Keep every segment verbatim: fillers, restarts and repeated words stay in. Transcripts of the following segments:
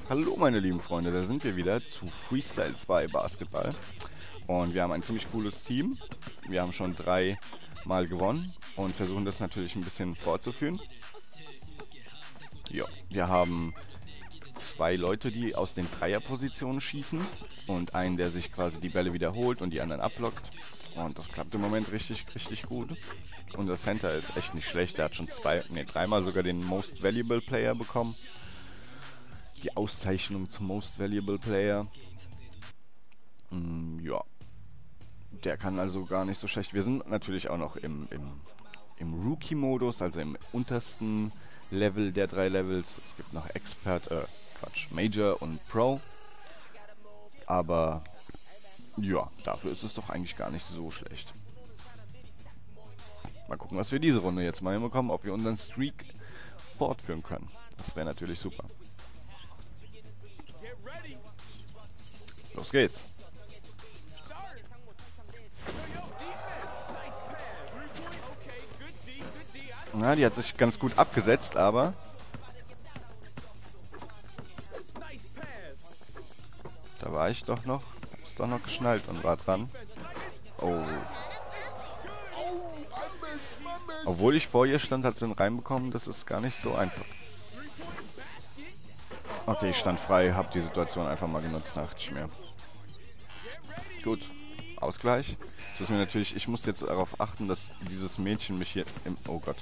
Hallo meine lieben Freunde, da sind wir wieder zu Freestyle zwei Basketball. Und wir haben ein ziemlich cooles Team. Wir haben schon drei Mal gewonnen und versuchen das natürlich ein bisschen fortzuführen. Ja, wir haben zwei Leute, die aus den Dreierpositionen schießen und einen, der sich quasi die Bälle wiederholt und die anderen abblockt. Und das klappt im Moment richtig, richtig gut. Unser Center ist echt nicht schlecht. Der hat schon zwei, nee, dreimal sogar den Most Valuable Player bekommen. Die Auszeichnung zum Most Valuable Player. Mm, ja. Der kann also gar nicht so schlecht. Wir sind natürlich auch noch im, im, im Rookie-Modus, also im untersten Level der drei Levels. Es gibt noch Expert, äh, Quatsch, Major und Pro. Aber ja, dafür ist es doch eigentlich gar nicht so schlecht. Mal gucken, was wir diese Runde jetzt mal hinbekommen, ob wir unseren Streak fortführen können. Das wäre natürlich super. Los geht's. Na, die hat sich ganz gut abgesetzt, aber da war ich doch noch, hab's doch noch geschnallt und war dran. Oh. Obwohl ich vor ihr stand, hat sie ihn reinbekommen, das ist gar nicht so einfach. Okay, ich stand frei, hab die Situation einfach mal genutzt, dachte ich mir. Gut, Ausgleich. Jetzt müssen wir natürlich, ich muss jetzt darauf achten, dass dieses Mädchen mich hier im, oh Gott,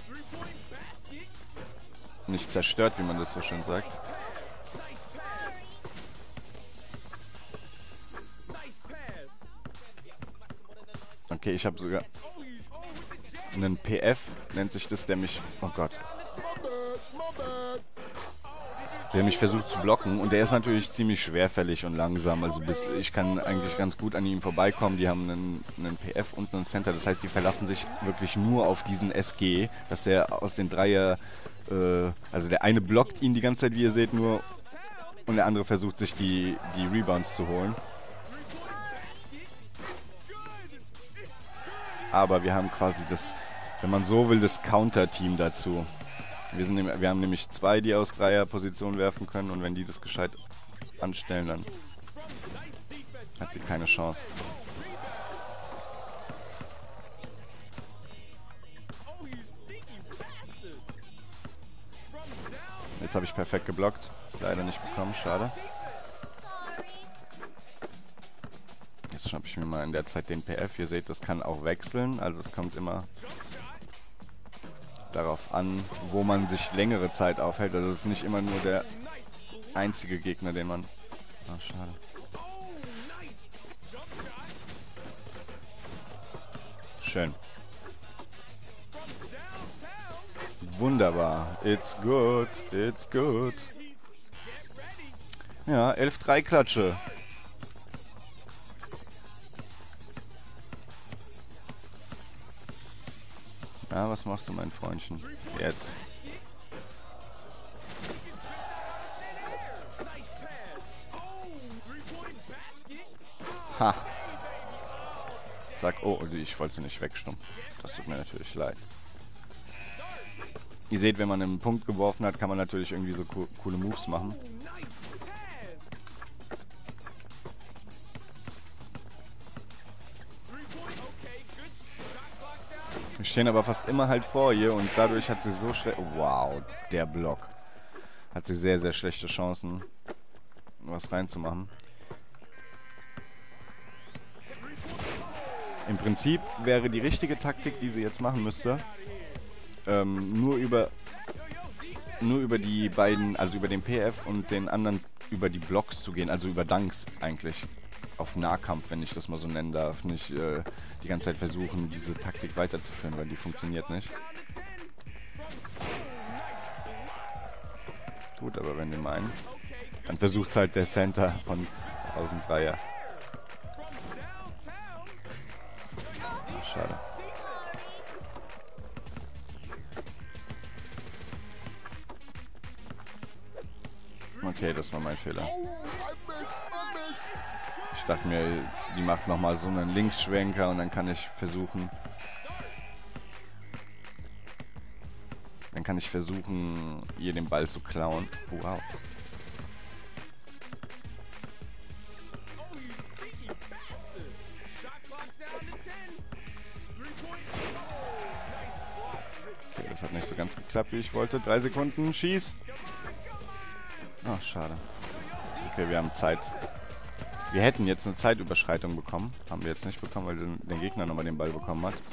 nicht zerstört, wie man das so schön sagt. Okay, ich habe sogar einen P F, nennt sich das, der mich, oh Gott, der mich versucht zu blocken, und der ist natürlich ziemlich schwerfällig und langsam, also bis ich kann eigentlich ganz gut an ihm vorbeikommen. Die haben einen, einen P F und einen Center, das heißt, die verlassen sich wirklich nur auf diesen S G, dass der aus den Dreier, äh, also der eine blockt ihn die ganze Zeit, wie ihr seht, nur, und der andere versucht sich die, die Rebounds zu holen. Aber wir haben quasi das, wenn man so will, das Counter-Team dazu. Wir, sind, wir haben nämlich zwei, die aus Dreierposition werfen können, und wenn die das gescheit anstellen, dann hat sie keine Chance. Jetzt habe ich perfekt geblockt. Leider nicht bekommen, schade. Jetzt schnappe ich mir mal in der Zeit den P F. Ihr seht, das kann auch wechseln, also es kommt immer darauf an, wo man sich längere Zeit aufhält. Also es ist nicht immer nur der einzige Gegner, den man... Ah, schade. Schön. Wunderbar. It's good. It's good. Ja, elf drei Klatsche. Ja, was machst du, mein Freundchen? Jetzt. Ha. Sag, oh, ich wollte sie nicht wegstumpfen. Das tut mir natürlich leid. Ihr seht, wenn man einen Punkt geworfen hat, kann man natürlich irgendwie so co coole Moves machen. Wir stehen aber fast immer halt vor ihr, und dadurch hat sie so schlecht... Wow, der Block. Hat sie sehr, sehr schlechte Chancen, was reinzumachen. Im Prinzip wäre die richtige Taktik, die sie jetzt machen müsste, ähm, nur über nur über die beiden, also über den P F und den anderen über die Blocks zu gehen, also über Dunks eigentlich. Auf Nahkampf, wenn ich das mal so nennen darf. Nicht äh, die ganze Zeit versuchen, diese Taktik weiterzuführen, weil die funktioniert nicht. Gut, aber wenn wir meinen, dann versucht es halt der Center von aus dem Dreier. Ach, schade. Okay, das war mein Fehler. Ich dachte mir, die macht nochmal so einen Linksschwenker, und dann kann ich versuchen... Dann kann ich versuchen, ihr den Ball zu klauen. Wow. Okay, das hat nicht so ganz geklappt, wie ich wollte. Drei Sekunden, schieß! Ach, schade. Okay, wir haben Zeit. Wir hätten jetzt eine Zeitüberschreitung bekommen. Haben wir jetzt nicht bekommen, weil der Gegner nochmal den Ball bekommen hat.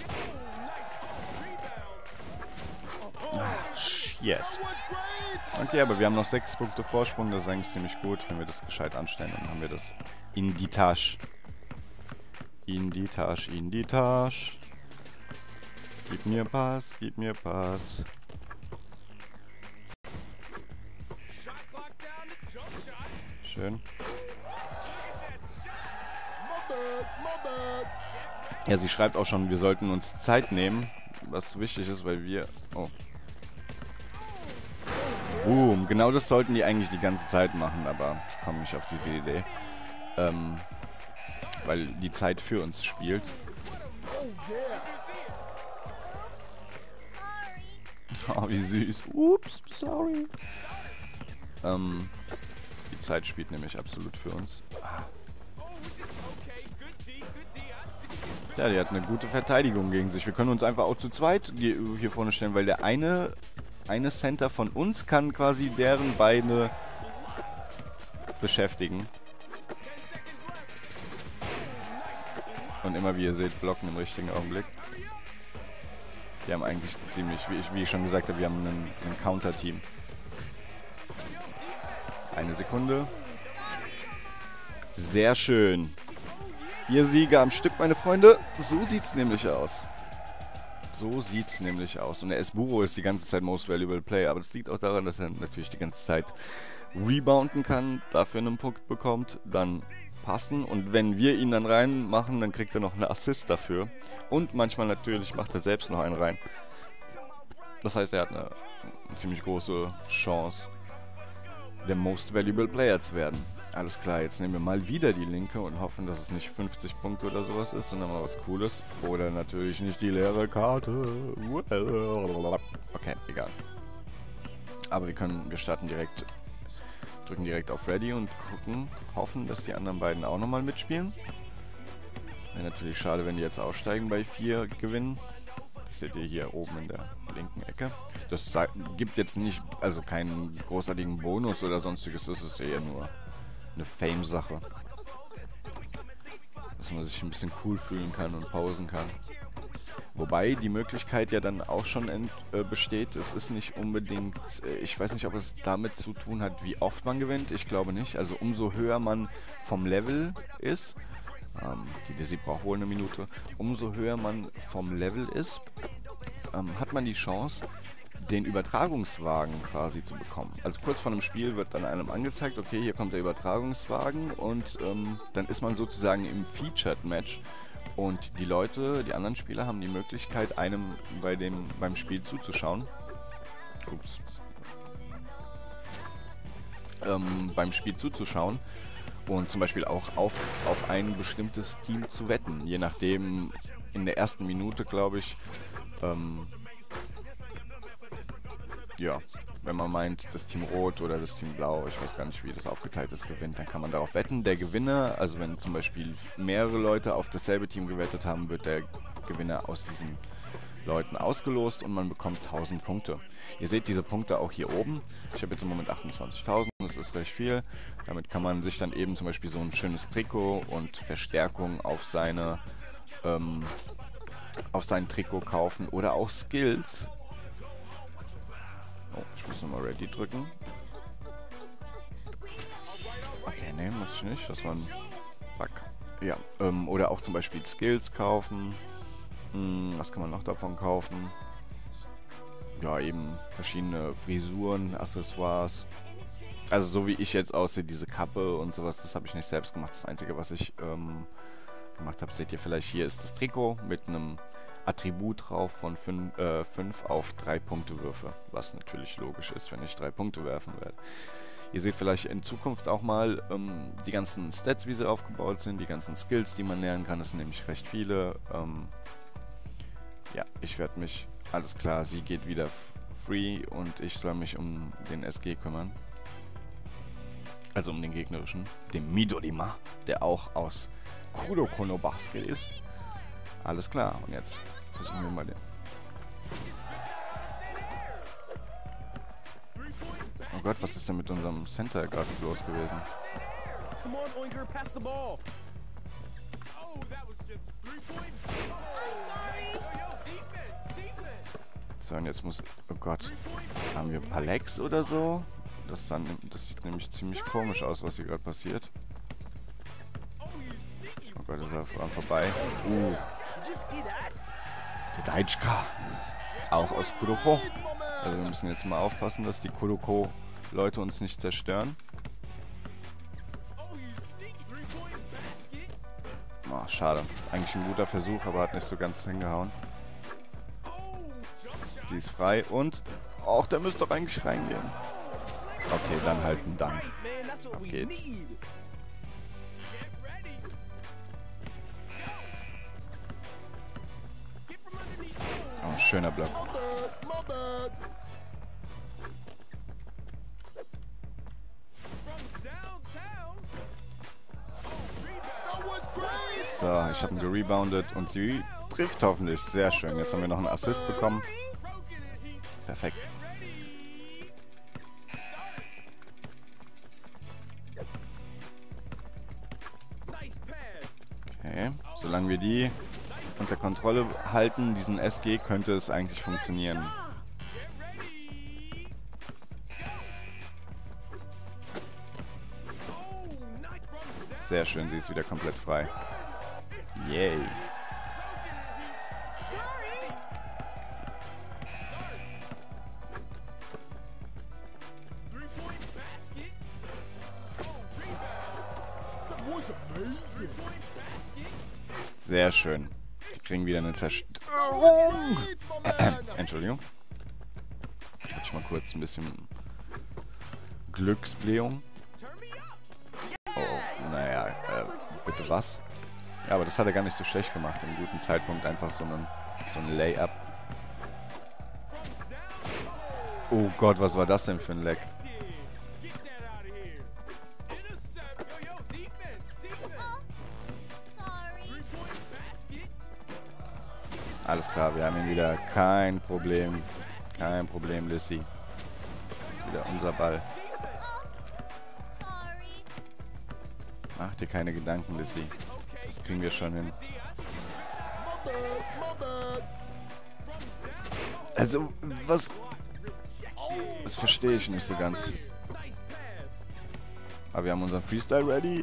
Ah, shit. Okay, aber wir haben noch sechs Punkte Vorsprung. Das ist eigentlich ziemlich gut. Wenn wir das gescheit anstellen, dann haben wir das in die Tasche. In die Tasche, in die Tasche. Gib mir Pass, gib mir Pass. Schön. Ja, sie schreibt auch schon, wir sollten uns Zeit nehmen, was wichtig ist, weil wir... Oh. Boom, genau das sollten die eigentlich die ganze Zeit machen, aber ich komme nicht auf diese Idee. Ähm, weil die Zeit für uns spielt. Oh, wie süß. Ups, sorry. Ähm, die Zeit spielt nämlich absolut für uns. Ja, die hat eine gute Verteidigung gegen sich. Wir können uns einfach auch zu zweit hier vorne stellen, weil der eine, eine Center von uns kann quasi deren Beine beschäftigen. Und immer, wie ihr seht, blocken im richtigen Augenblick. Wir haben eigentlich ziemlich, wie ich, wie ich schon gesagt habe, wir haben einen, ein Counter-Team. Eine Sekunde. Sehr schön. Vier Siege am Stück, meine Freunde. So sieht's nämlich aus. So sieht's nämlich aus. Und der Esburo ist die ganze Zeit Most Valuable Player. Aber das liegt auch daran, dass er natürlich die ganze Zeit rebounden kann, dafür einen Punkt bekommt, dann passen. Und wenn wir ihn dann reinmachen, dann kriegt er noch einen Assist dafür. Und manchmal natürlich macht er selbst noch einen rein. Das heißt, er hat eine, eine ziemlich große Chance, der Most Valuable Player zu werden. Alles klar, jetzt nehmen wir mal wieder die linke und hoffen, dass es nicht fünfzig Punkte oder sowas ist, sondern mal was Cooles. Oder natürlich nicht die leere Karte. Okay, egal. Aber wir können, wir starten direkt, drücken direkt auf Ready und gucken, hoffen, dass die anderen beiden auch nochmal mitspielen. Wäre natürlich schade, wenn die jetzt aussteigen bei vier gewinnen. Das seht ihr hier oben in der linken Ecke. Das gibt jetzt nicht, also keinen großartigen Bonus oder sonstiges, das ist eher nur eine Fame-Sache. Dass man sich ein bisschen cool fühlen kann und pausen kann. Wobei die Möglichkeit ja dann auch schon ent, äh, besteht, es ist nicht unbedingt, äh, ich weiß nicht, ob es damit zu tun hat, wie oft man gewinnt, ich glaube nicht. Also umso höher man vom Level ist, ähm, die Dizzy braucht wohl eine Minute, umso höher man vom Level ist, ähm, hat man die Chance, den Übertragungswagen quasi zu bekommen. Also kurz vor einem Spiel wird dann einem angezeigt, okay, hier kommt der Übertragungswagen und ähm, dann ist man sozusagen im Featured Match und die Leute, die anderen Spieler haben die Möglichkeit, einem bei dem, beim Spiel zuzuschauen. Ups. Ähm, beim Spiel zuzuschauen und zum Beispiel auch auf, auf ein bestimmtes Team zu wetten. Je nachdem, in der ersten Minute, glaube ich, ähm, ja, wenn man meint, das Team Rot oder das Team Blau, ich weiß gar nicht, wie das aufgeteilt ist, gewinnt, dann kann man darauf wetten. Der Gewinner, also wenn zum Beispiel mehrere Leute auf dasselbe Team gewettet haben, wird der Gewinner aus diesen Leuten ausgelost und man bekommt tausend Punkte. Ihr seht diese Punkte auch hier oben. Ich habe jetzt im Moment achtundzwanzigtausend, das ist recht viel. Damit kann man sich dann eben zum Beispiel so ein schönes Trikot und Verstärkung auf seine, ähm, auf sein Trikot kaufen oder auch Skills. Oh, ich muss nochmal Ready drücken. Okay, ne, muss ich nicht. Das war ein Bug. Ja, ähm, oder auch zum Beispiel Skills kaufen. Hm, was kann man noch davon kaufen? Ja, eben verschiedene Frisuren, Accessoires. Also so wie ich jetzt aussehe, diese Kappe und sowas, das habe ich nicht selbst gemacht. Das Einzige, was ich ähm, gemacht habe, seht ihr vielleicht hier, ist das Trikot mit einem Attribut drauf von fünf auf drei Punkte Würfe, was natürlich logisch ist, wenn ich drei Punkte werfen werde. Ihr seht vielleicht in Zukunft auch mal ähm, die ganzen Stats, wie sie aufgebaut sind, die ganzen Skills, die man lernen kann, das sind nämlich recht viele. Ähm, ja, ich werde mich, alles klar, sie geht wieder free und ich soll mich um den S G kümmern. Also um den gegnerischen, den Midorima, der auch aus Kuroko no Basuke ist. Alles klar, und jetzt Versuchen wir mal den. Oh Gott, was ist denn mit unserem Center gerade los gewesen? So, und jetzt muss... Oh Gott. Haben wir Palex oder so? Das, dann, das sieht nämlich ziemlich komisch aus, was hier gerade passiert. Oh Gott, ist er vorbei. Uh. Der Daichika. Auch aus Kuroko. Also wir müssen jetzt mal aufpassen, dass die Kuroko-Leute uns nicht zerstören. Oh, schade. Eigentlich ein guter Versuch, aber hat nicht so ganz hingehauen. Sie ist frei und... Auch der müsste doch eigentlich reingehen. Okay, dann halt ein Dank. Ab geht's. Oh, schöner Block. So, ich habe ihn gereboundet und sie trifft hoffentlich. Sehr schön. Jetzt haben wir noch einen Assist bekommen. Perfekt. Okay, solange wir die unter Kontrolle halten, diesen S G, könnte es eigentlich funktionieren. Sehr schön, sie ist wieder komplett frei. Yay. Sehr schön. Die kriegen wieder eine Zerstörung. Äh, Entschuldigung. Hatte ich mal kurz ein bisschen Glücksblähung. Oh, naja, äh, bitte was? Ja, aber das hat er gar nicht so schlecht gemacht. Im guten Zeitpunkt einfach so einen, so ein Layup. Oh Gott, was war das denn für ein Leck? Alles klar, wir haben ihn wieder. Kein Problem. Kein Problem, Lissy. Das ist wieder unser Ball. Mach dir keine Gedanken, Lissy. Das kriegen wir schon hin. Also, was... Das verstehe ich nicht so ganz. Aber wir haben unseren Freestyle ready.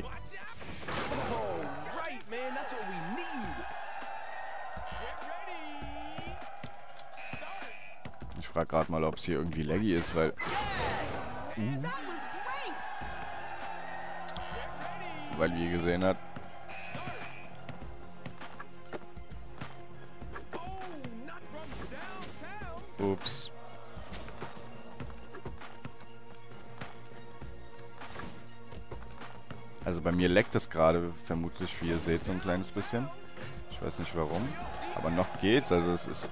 Ich frage gerade mal, ob es hier irgendwie laggy ist, weil... Uh, weil, wie ihr gesehen habt... Ups. Also bei mir leckt es gerade vermutlich, wie ihr seht, so ein kleines bisschen. Ich weiß nicht warum. Aber noch geht's, also es ist...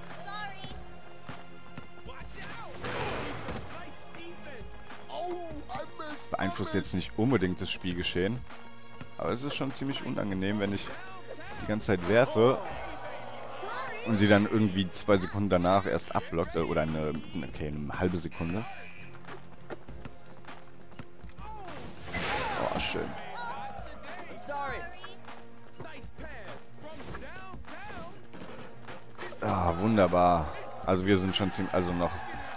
Beeinflusst jetzt nicht unbedingt das Spielgeschehen. Aber es ist schon ziemlich unangenehm, wenn ich die ganze Zeit werfe und sie dann irgendwie zwei Sekunden danach erst abblockt. Oder eine, okay, eine halbe Sekunde. Oh, schön. Ah, wunderbar. Also wir sind schon ziemlich, also noch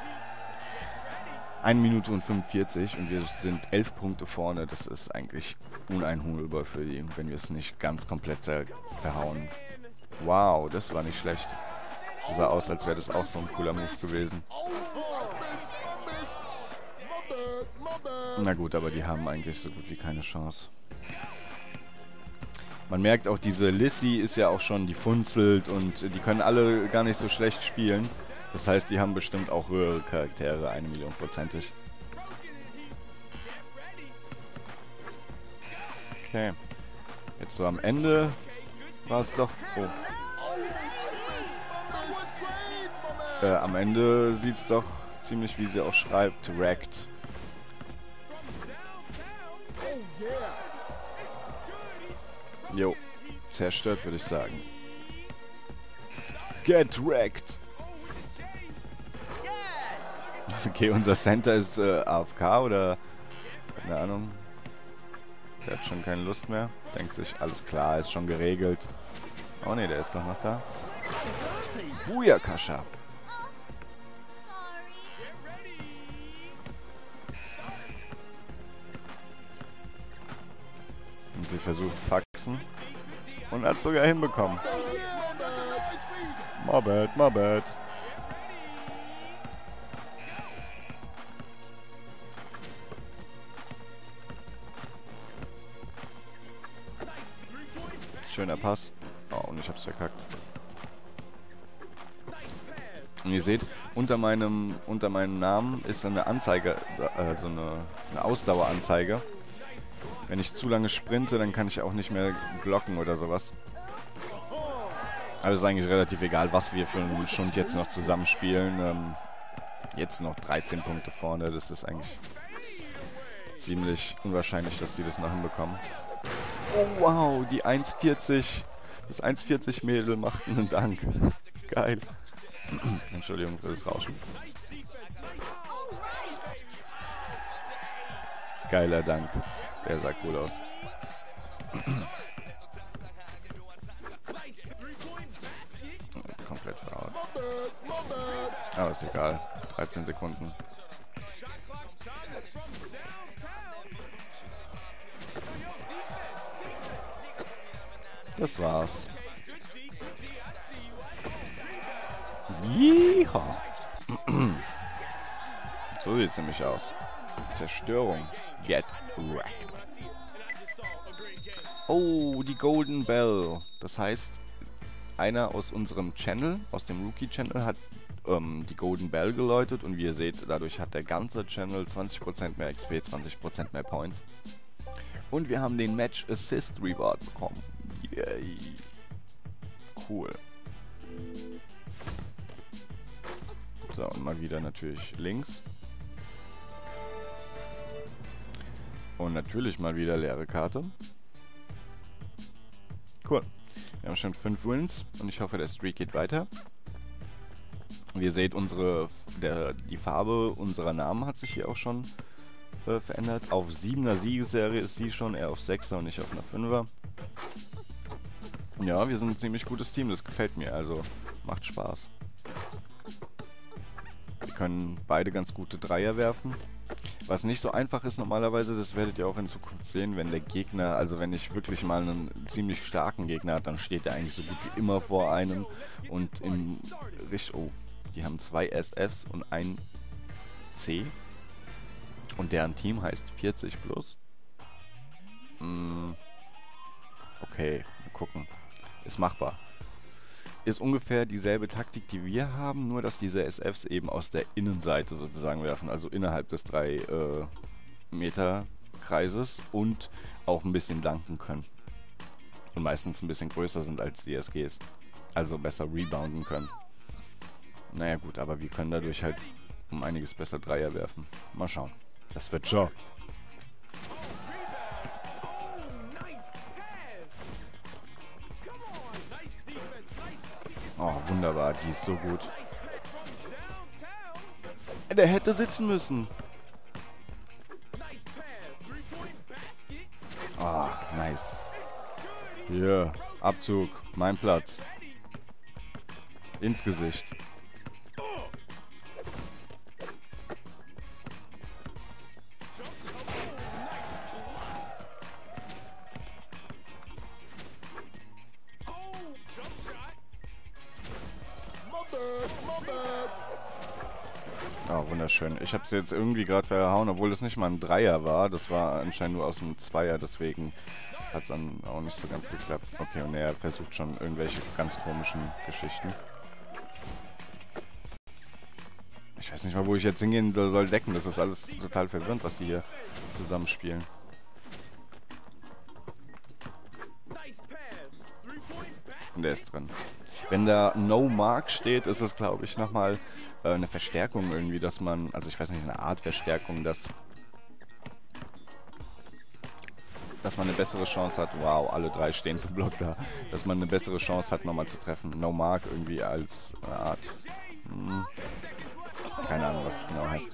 eine Minute und fünfundvierzig und wir sind elf Punkte vorne. Das ist eigentlich uneinholbar für die, wenn wir es nicht ganz komplett verhauen. Wow, das war nicht schlecht. Sah aus, als wäre das auch so ein cooler Move gewesen. Na gut, aber die haben eigentlich so gut wie keine Chance. Man merkt auch, diese Lissy ist ja auch schon, die funzelt und die können alle gar nicht so schlecht spielen. Das heißt, die haben bestimmt auch höhere Charaktere, eine Million prozentig. Okay. Jetzt so am Ende war es doch... Oh. Äh, am Ende sieht es doch ziemlich, wie sie auch schreibt, wrecked. Jo, zerstört, würde ich sagen. Get wrecked. Okay, unser Center ist äh, A F K oder... Keine Ahnung. Der hat schon keine Lust mehr. Denkt sich, alles klar, ist schon geregelt. Oh ne, der ist doch noch da. Booyakasha. Und sie versucht faxen. Und hat sogar hinbekommen. My bad, my bad. Schöner Pass. Oh, und ich hab's verkackt. Und ihr seht, unter meinem, unter meinem Namen ist eine Anzeige, also eine, eine Ausdaueranzeige. Wenn ich zu lange sprinte, dann kann ich auch nicht mehr blocken oder sowas. Also ist eigentlich relativ egal, was wir für einen Stund jetzt noch zusammenspielen. Ähm, jetzt noch dreizehn Punkte vorne, das ist eigentlich ziemlich unwahrscheinlich, dass die das noch hinbekommen. Oh wow, die eins vierzig, das eins vierzig Mädel macht einen Dank. Geil. Entschuldigung für das Rauschen. Geiler Dank. Der sah cool aus. Komplett verhaut. Aber ist egal. dreizehn Sekunden. Das war's. Yeehaw. So sieht's nämlich aus. Zerstörung. Get wrecked. Oh, die Golden Bell. Das heißt, einer aus unserem Channel, aus dem Rookie-Channel, hat ähm, die Golden Bell geläutet. Und wie ihr seht, dadurch hat der ganze Channel zwanzig Prozent mehr X P, zwanzig Prozent mehr Points. Und wir haben den Match Assist Reward bekommen. Yay. Cool. So, und mal wieder natürlich links. Und natürlich mal wieder leere Karte. Cool. Wir haben schon fünf Wins und ich hoffe, der Streak geht weiter. Wie ihr seht, unsere, der, die Farbe unserer Namen hat sich hier auch schon äh, verändert. Auf siebener Siegesserie ist sie schon, eher auf sechser und nicht auf einer fünfer. Ja, wir sind ein ziemlich gutes Team, das gefällt mir, also macht Spaß. Wir können beide ganz gute Dreier werfen. Was nicht so einfach ist normalerweise, das werdet ihr auch in Zukunft sehen, wenn der Gegner, also wenn ich wirklich mal einen ziemlich starken Gegner habe, dann steht er eigentlich so gut wie immer vor einem. Und im Richtung, oh, die haben zwei S Fs und ein C. Und deren Team heißt vierzig plus. Hm, okay, mal gucken. Ist machbar. Ist ungefähr dieselbe Taktik, die wir haben, nur dass diese S Fs eben aus der Innenseite sozusagen werfen, also innerhalb des drei äh, Meter Kreises und auch ein bisschen danken können. Und meistens ein bisschen größer sind als die S Gs. Also besser rebounden können. Naja gut, aber wir können dadurch halt um einiges besser Dreier werfen. Mal schauen. Das wird schon. Oh, wunderbar, die ist so gut. Der hätte sitzen müssen. Oh, nice. Hier, Abzug, mein Platz. Ins Gesicht. Oh, wunderschön. Ich habe es jetzt irgendwie gerade verhauen, obwohl es nicht mal ein Dreier war. Das war anscheinend nur aus einem Zweier, deswegen hat es dann auch nicht so ganz geklappt. Okay, und er versucht schon irgendwelche ganz komischen Geschichten. Ich weiß nicht mal, wo ich jetzt hingehen soll decken. Das ist alles total verwirrend, was die hier zusammenspielen. Und der ist drin. Wenn da No Mark steht, ist es, glaube ich, nochmal äh, eine Verstärkung irgendwie, dass man, also ich weiß nicht, eine Art Verstärkung, dass dass man eine bessere Chance hat. Wow, alle drei stehen zum Block da. Dass man eine bessere Chance hat, nochmal zu treffen. No Mark irgendwie als eine Art. Hm, keine Ahnung, was es genau heißt.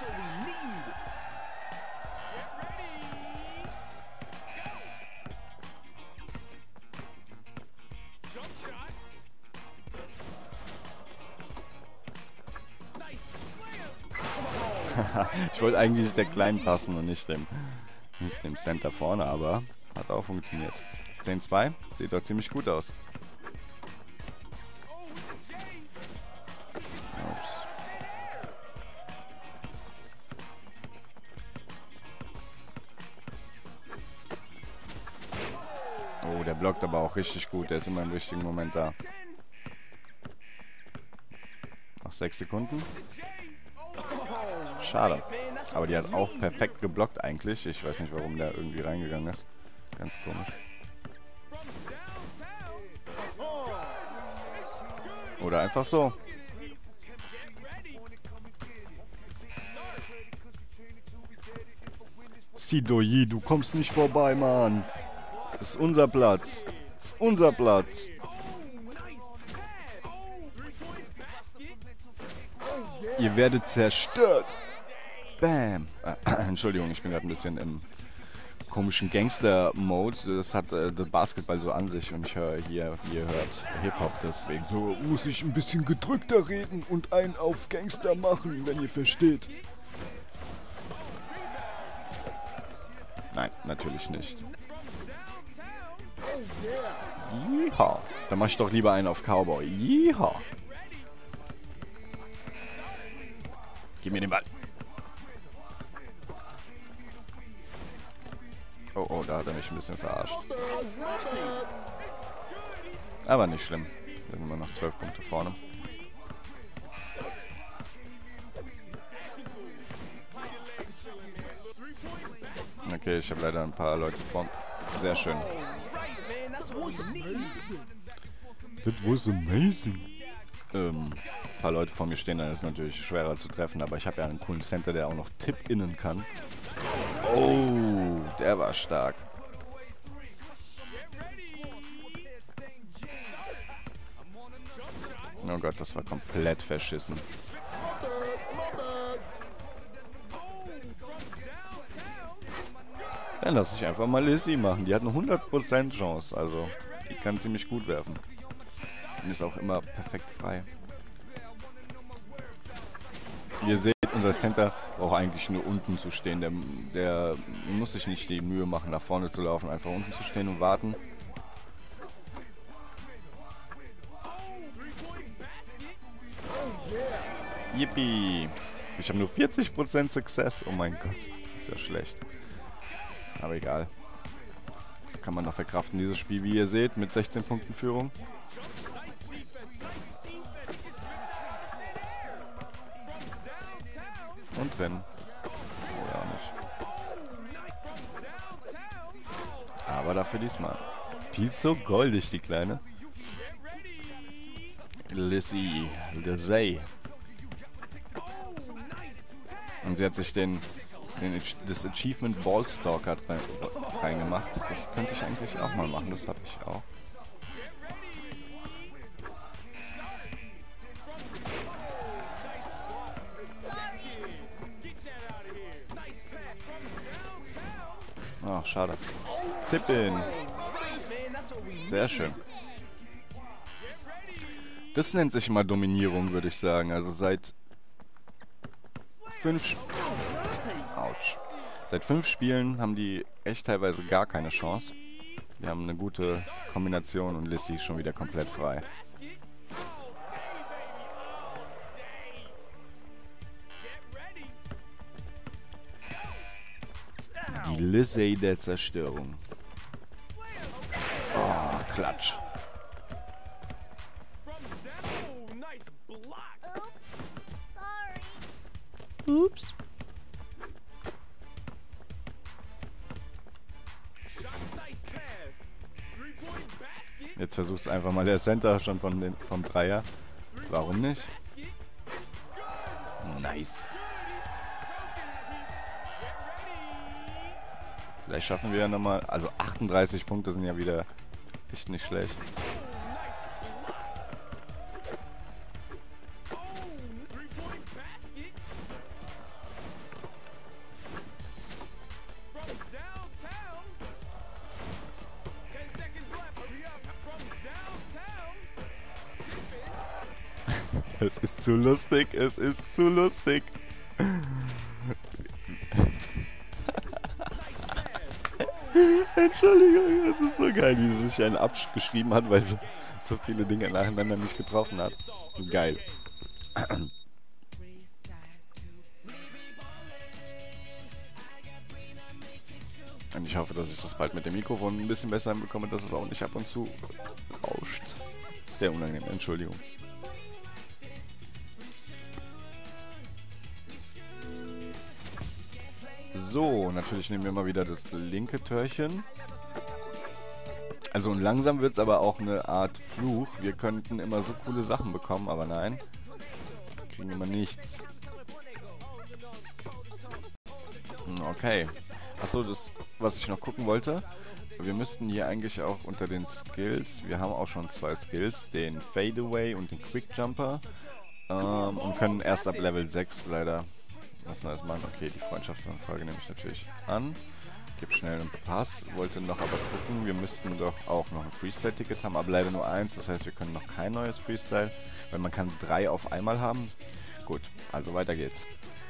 Ich wollte eigentlich der Kleinen passen und nicht dem, nicht dem Center vorne, aber hat auch funktioniert. zehn zwei, sieht doch ziemlich gut aus. Ups. Oh, der blockt aber auch richtig gut, der ist immer im richtigen Moment da. Noch sechs Sekunden. Schade. Aber die hat auch perfekt geblockt eigentlich. Ich weiß nicht, warum der irgendwie reingegangen ist. Ganz komisch. Oder einfach so. Sidoyi, du kommst nicht vorbei, Mann. Das ist unser Platz. Das ist unser Platz. Ihr werdet zerstört. Bam. Äh, Entschuldigung, ich bin gerade ein bisschen im komischen Gangster-Mode. Das hat äh, der Basketball so an sich und ich höre hier, wie ihr hört, Hip-Hop. Deswegen so muss ich ein bisschen gedrückter reden und einen auf Gangster machen, wenn ihr versteht. Nein, natürlich nicht. Yeehaw. Dann mach ich doch lieber einen auf Cowboy. Yeehaw. Gib mir den Ball. Oh, oh, da hat er mich ein bisschen verarscht. Aber nicht schlimm. Da sind wir noch zwölf Punkte vorne. Okay, ich habe leider ein paar Leute vor. Sehr schön. That was amazing. Ähm, ein paar Leute vor mir stehen, dann ist es natürlich schwerer zu treffen, aber ich habe ja einen coolen Center, der auch noch Tip-Innen kann. Oh, der war stark. Oh Gott, das war komplett verschissen. Dann lasse ich einfach mal Lizzie machen. Die hat eine hundert Prozent Chance, also die kann ziemlich gut werfen. Und ist auch immer perfekt frei. Ihr seht, unser Center braucht eigentlich nur unten zu stehen. Der, der muss sich nicht die Mühe machen, nach vorne zu laufen. Einfach unten zu stehen und warten. Yippie! Ich habe nur vierzig Prozent Success. Oh mein Gott, ist ja schlecht. Aber egal. Das kann man noch verkraften, dieses Spiel, wie ihr seht, mit sechzehn Punkten Führung. Und wenn. Oder auch nicht. Aber dafür diesmal. Die ist so goldig, die Kleine. Lizzie, Lizzie. Und sie hat sich den, den das Achievement Ballstalker reingemacht. Das könnte ich eigentlich auch mal machen, das habe ich auch. Ach, schade. Tipp-In. Sehr schön. Das nennt sich mal Dominierung, würde ich sagen. Also seit fünf... Sp Autsch. Seit fünf Spielen haben die echt teilweise gar keine Chance. Die haben eine gute Kombination und Lizzie ist schon wieder komplett frei. Die Lizzie der Zerstörung. Oh, Klatsch. Ups. Jetzt versucht es einfach mal der Center schon von den, vom Dreier. Warum nicht? Nice. Vielleicht schaffen wir ja nochmal... Also achtunddreißig Punkte sind ja wieder echt nicht schlecht. Es ist zu lustig, es ist zu lustig. Entschuldigung, es ist so geil, wie sie sich einen abgeschrieben hat, weil sie so viele Dinge nacheinander nicht getroffen hat. Geil. Und ich hoffe, dass ich das bald mit dem Mikrofon ein bisschen besser hinbekomme, dass es auch nicht ab und zu rauscht. Sehr unangenehm, Entschuldigung. So, natürlich nehmen wir mal wieder das linke Türchen. Also und langsam wird es aber auch eine Art Fluch. Wir könnten immer so coole Sachen bekommen, aber nein. Wir kriegen immer nichts. Okay. Achso, das, was ich noch gucken wollte. Wir müssten hier eigentlich auch unter den Skills, wir haben auch schon zwei Skills, den Fadeaway und den Quick Jumper. Ähm, und können erst ab Level sechs leider... Lassen wir das machen. Okay, die Freundschaftsanfrage nehme ich natürlich an. Gib schnell einen Pass. Wollte noch aber gucken, wir müssten doch auch noch ein Freestyle-Ticket haben, aber leider nur eins. Das heißt, wir können noch kein neues Freestyle, weil man kann drei auf einmal haben. Gut, also weiter geht's.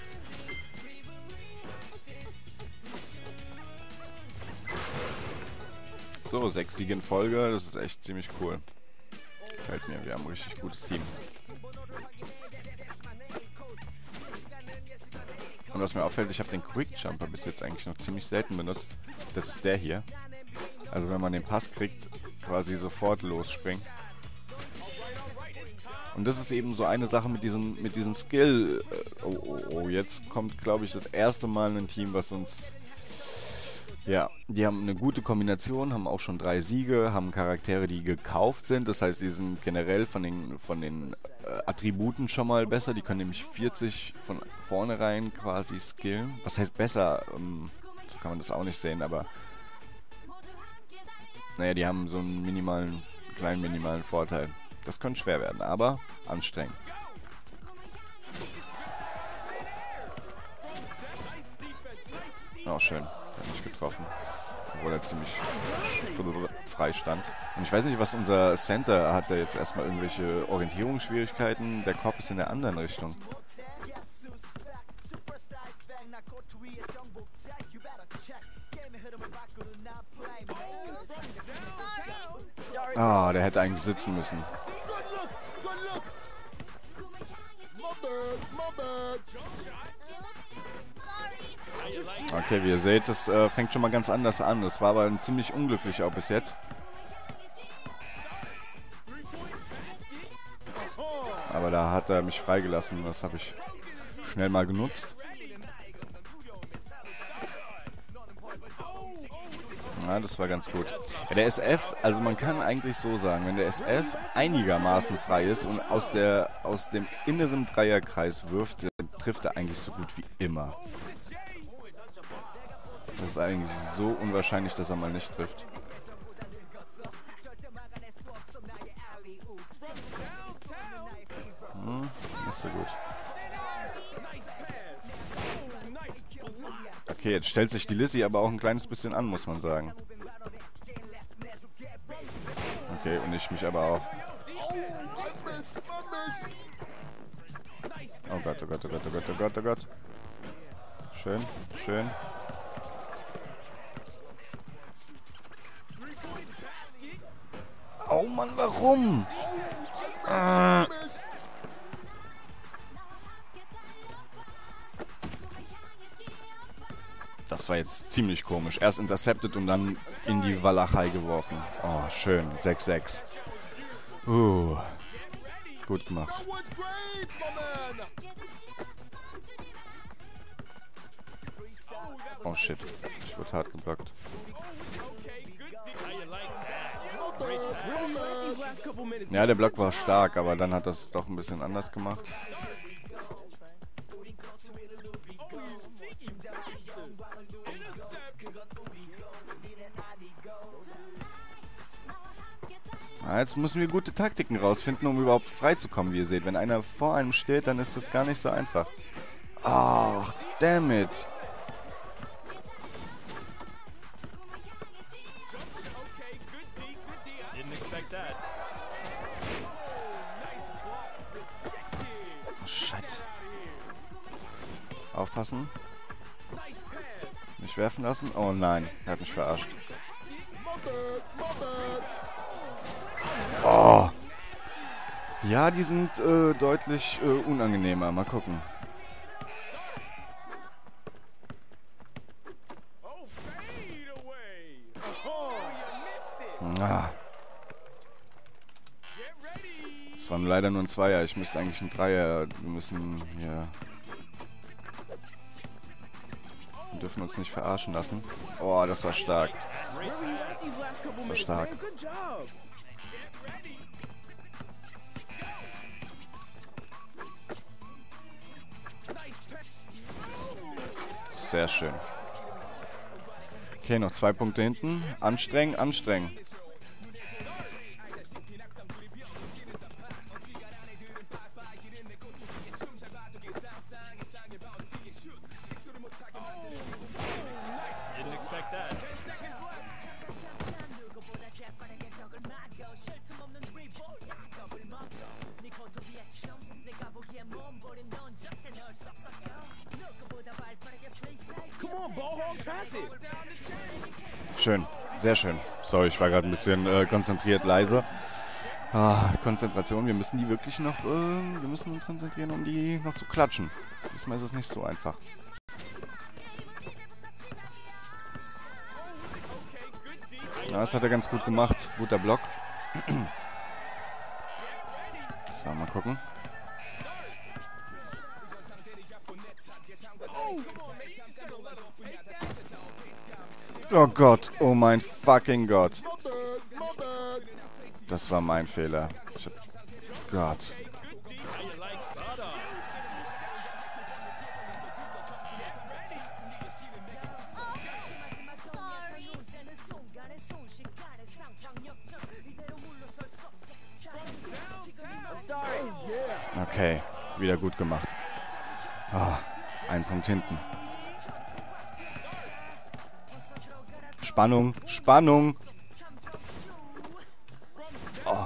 So, sechs Siege in Folge. Das ist echt ziemlich cool. Gefällt mir, wir haben ein richtig gutes Team. Und was mir auffällt, ich habe den Quick Jumper bis jetzt eigentlich noch ziemlich selten benutzt. Das ist der hier. Also wenn man den Pass kriegt, quasi sofort losspringen. Und das ist eben so eine Sache mit diesem, mit diesem Skill. Oh, oh, oh, jetzt kommt, glaube ich, das erste Mal ein Team, was uns... Ja, die haben eine gute Kombination, haben auch schon drei Siege, haben Charaktere, die gekauft sind. Das heißt, die sind generell von den, von den äh, Attributen schon mal besser. Die können nämlich vierzig von vornherein quasi skillen. Was heißt besser? Ähm, so kann man das auch nicht sehen, aber... Naja, die haben so einen minimalen, kleinen minimalen Vorteil. Das könnte schwer werden, aber anstrengend. Oh, schön. Nicht getroffen. Obwohl er ziemlich frei stand. Und ich weiß nicht, was unser Center hat. Da jetzt erstmal irgendwelche Orientierungsschwierigkeiten. Der Kopf ist in der anderen Richtung. Ah, der hätte eigentlich sitzen müssen. Okay, wie ihr seht, das äh, fängt schon mal ganz anders an. Das war aber ein ziemlich unglücklich auch bis jetzt. Aber da hat er mich freigelassen. Das habe ich schnell mal genutzt. Ja, das war ganz gut. Ja, der S F, also man kann eigentlich so sagen, wenn der S F einigermaßen frei ist und aus, der, aus dem inneren Dreierkreis wirft, dann trifft er eigentlich so gut wie immer. Das ist eigentlich so unwahrscheinlich, dass er mal nicht trifft. Hm, nicht so gut. Okay, jetzt stellt sich die Lizzie aber auch ein kleines bisschen an, muss man sagen. Okay, und ich mich aber auch. Oh Gott, oh Gott, oh Gott, oh Gott, oh Gott, oh Gott. Schön, schön. Oh Mann, warum? Ah. Das war jetzt ziemlich komisch. Erst intercepted und dann in die Walachei geworfen. Oh, schön. sechs sechs. Uh. Gut gemacht. Oh shit. Ich wurde hart geblockt. Ja, der Block war stark, aber dann hat das doch ein bisschen anders gemacht. Ja, jetzt müssen wir gute Taktiken rausfinden, um überhaupt frei zu kommen, wie ihr seht. Wenn einer vor einem steht, dann ist das gar nicht so einfach. Ach, damn it. Oh, shit. Aufpassen. Mich werfen lassen. Oh nein, er hat mich verarscht. Oh. Ja, die sind äh, deutlich äh, unangenehmer. Mal gucken. Ah. Das war leider nur ein Zweier. Ich müsste eigentlich ein Dreier. Wir müssen hier... Wir dürfen uns nicht verarschen lassen. Oh, das war stark. Das war stark. Sehr schön. Okay, noch zwei Punkte hinten. Anstrengen, anstrengen. Schön, sehr schön. Sorry, ich war gerade ein bisschen äh, konzentriert, leise. Ah, Konzentration, wir müssen die wirklich noch, äh, wir müssen uns konzentrieren, um die noch zu klatschen. Diesmal ist es nicht so einfach. Ja, das hat er ganz gut gemacht. Guter Block. So, mal gucken. Oh Gott, oh mein fucking Gott. Das war mein Fehler. Ich hab... Gott. Okay, wieder gut gemacht. Ah, ein Punkt hinten. Spannung, Spannung. Oh.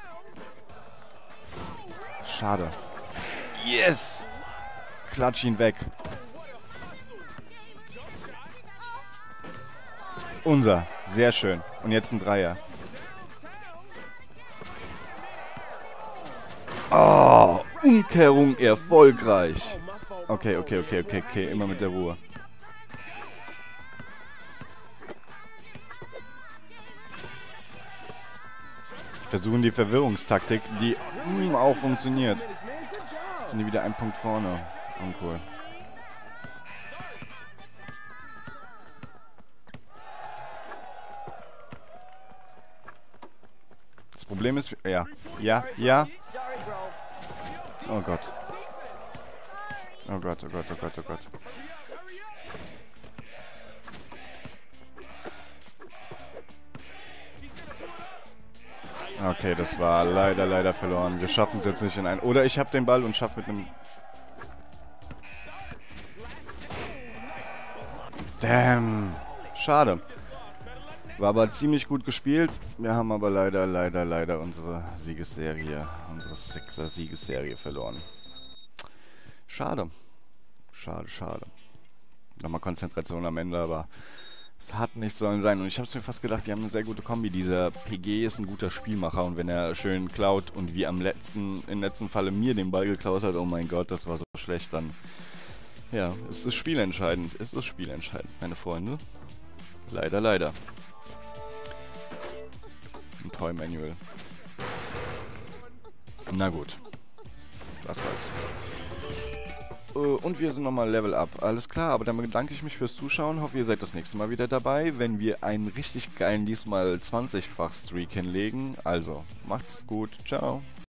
Schade. Yes! Klatsch ihn weg. Unser. Sehr schön. Und jetzt ein Dreier. Oh, Umkehrung erfolgreich. Okay, okay, okay, okay, okay. Immer mit der Ruhe. Versuchen die Verwirrungstaktik, die mm, auch funktioniert. Jetzt sind die wieder ein Punkt vorne. Uncool. Das Problem ist... Ja, ja, ja. Oh Gott. Oh Gott, oh Gott, oh Gott, oh Gott. Okay, das war leider, leider verloren. Wir schaffen es jetzt nicht in ein... Oder ich habe den Ball und schaffe mit einem... Damn. Schade. War aber ziemlich gut gespielt. Wir haben aber leider, leider, leider unsere Siegesserie, unsere Sechser-Siegesserie verloren. Schade. Schade, schade. Nochmal Konzentration am Ende, aber... Es hat nicht sollen sein. Und ich habe es mir fast gedacht, die haben eine sehr gute Kombi. Dieser P G ist ein guter Spielmacher. Und wenn er schön klaut und wie am letzten, im letzten Falle mir den Ball geklaut hat, oh mein Gott, das war so schlecht, dann... Ja, es ist spielentscheidend. Es ist spielentscheidend, meine Freunde. Leider, leider. Ein Toy Manual. Na gut. Was soll's. Und wir sind nochmal Level Up. Alles klar, aber dann bedanke ich mich fürs Zuschauen. Hoffe, ihr seid das nächste Mal wieder dabei, wenn wir einen richtig geilen, diesmal zwanzigfach Streak hinlegen. Also, macht's gut. Ciao.